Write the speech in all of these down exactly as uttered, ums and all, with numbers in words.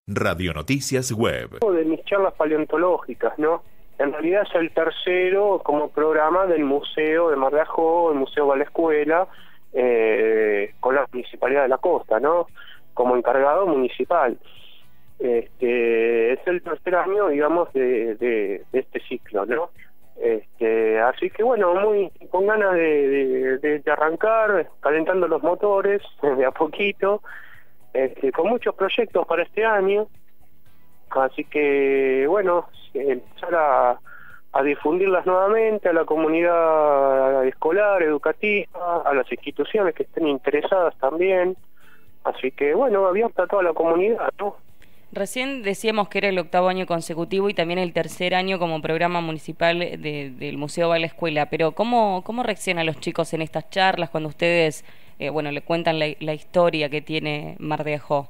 Radio Noticias Web. De mis charlas paleontológicas, ¿no? En realidad es el tercero como programa del Museo de Mar de Ajó, el Museo de la Escuela, eh, con la Municipalidad de la Costa, ¿no? Como encargado municipal. Este, es el tercer año, digamos, de, de, de este ciclo, ¿no? Este, así que bueno, muy con ganas de, de, de arrancar, calentando los motores de a poquito, este, con muchos proyectos para este año. Así que bueno, empezar a, a difundirlas nuevamente a la comunidad escolar, educativa, a las instituciones que estén interesadas también. Así que bueno, abierta a toda la comunidad, ¿no? Recién decíamos que era el octavo año consecutivo y también el tercer año como programa municipal de, del Museo Va a la Escuela, pero ¿cómo, cómo reaccionan los chicos en estas charlas cuando ustedes eh, bueno, le cuentan la, la historia que tiene Mar de Ajó?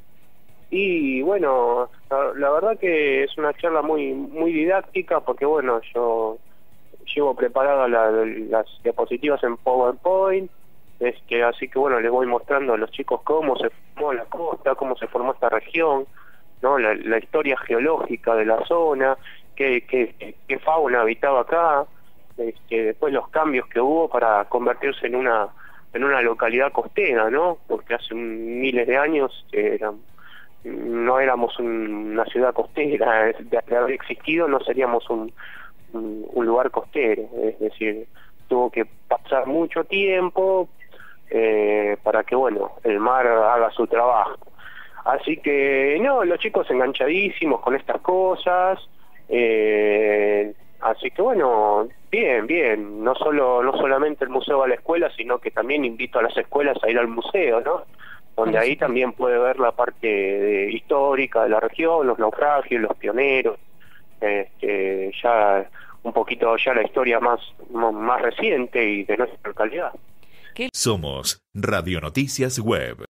Y bueno, la, la verdad que es una charla muy muy didáctica porque bueno, yo llevo preparadas la, las diapositivas en PowerPoint, este, así que bueno, les voy mostrando a los chicos cómo se formó la costa, cómo se formó esta región, ¿no? La, la historia geológica de la zona, qué, qué, qué fauna habitaba acá, este, después los cambios que hubo para convertirse en una en una localidad costera, ¿no? Porque hace un, miles de años eran no éramos un, una ciudad costera, de, de haber existido no seríamos un, un, un lugar costero, es decir, tuvo que pasar mucho tiempo eh, para que, bueno, el mar haga su trabajo. Así que, no, los chicos enganchadísimos con estas cosas, eh, así que, bueno, bien, bien, no solo no solamente el museo va a la escuela, sino que también invito a las escuelas a ir al museo, ¿no? Donde ahí también puede ver la parte de, histórica de la región, los naufragios, los pioneros, este, ya un poquito ya la historia más, más reciente y de nuestra localidad. Somos Radio Noticias Web.